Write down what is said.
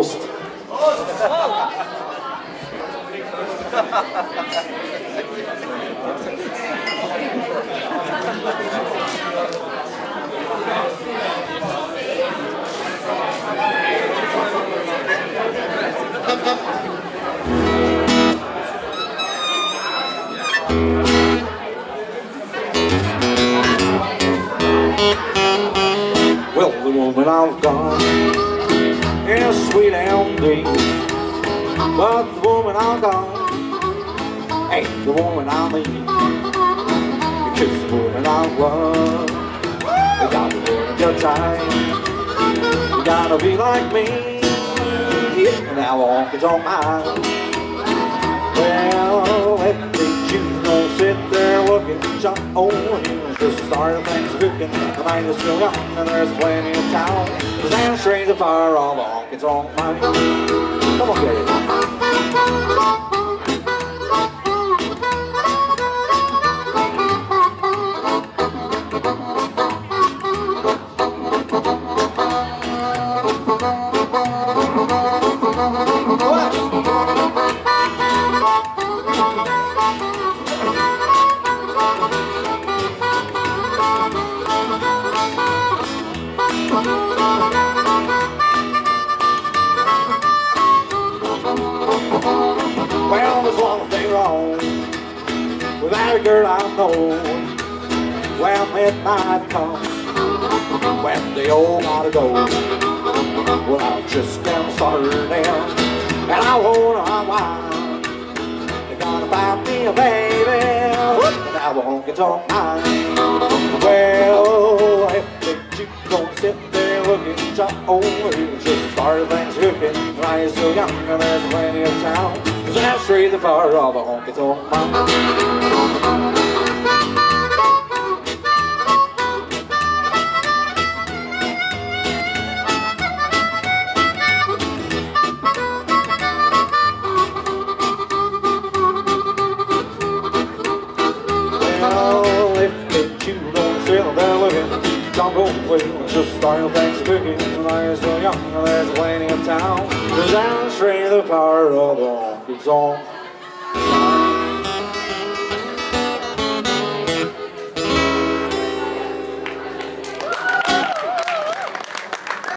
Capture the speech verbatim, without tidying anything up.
Almost. Well, the woman I've got is sweet and deep, but the woman I've got ain't the woman I need. Because the woman I love, they got to work your time. You gotta be like me, and I won't get on mine. Well, if they choose, don't sit there looking, jump over here. Just start things cooking. The night is still young and there's plenty of time. There's no strings of fire on the honky tonk mind. Come on, get it. Well, there's one thing wrong with that girl I know. When midnight comes, when they all gotta go, well, I'll just get started in, and I won't unwind. They gotta find me a baby, and I won't get on mine. Well, if they don't sit there looking, jump over here, just start things cooking. When I is still young and there's plenty of town. Cause I'm straight the fire of a honky tonk mind. Well, if they chew, don't sit there looking, don't go away, just start things cooking. When I is still young and there's plenty of town. Cause I'm straight the fire of a honky tonk mind.